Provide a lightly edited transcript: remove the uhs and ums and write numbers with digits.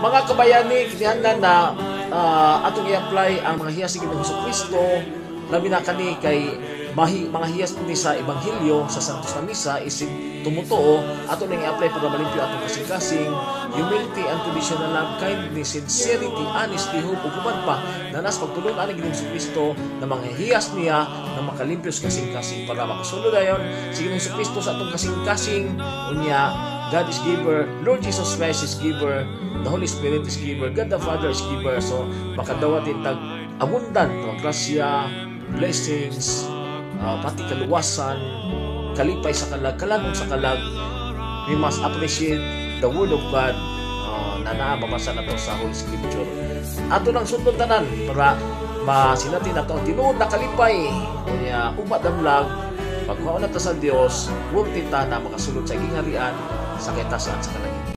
Mga kabayani, kinahanglan na atong i-apply ang mga hiyas ni Jesucristo, labi na kani kay mga hiyas ni sa Ebanghelyo sa Santos na Misa isig tumutuo ato nang i-apply para malimpyo atong kasing-kasing, humility, unconditional love, kindness, sincerity, honesty, hope, ug uban pa na nas pagtulong ani Ginoong Jesucristo na mga hiyas niya na makalimpyo sa kasing-kasing para makasulod dayon si Ginoong Jesucristo sa atong kasing-kasing. Unya, God is giver, Lord Jesus Christ is giver, the Holy Spirit is giver, God the Father is giver. So makadawat din tag abundant ng grasya, blessings, pati kaluwasan, kalipay sa kalag, kalanon sa kalag. We must appreciate the Word of God na naababasa na to sa Holy Scripture. Ato lang sundon tanan para masinatin nato ang tinuod na kalipay. Kaya umadamlag, pagkaon na ta sa Dios, huwag tita na makasulod sa gingharian sa kitasan sa kalagit.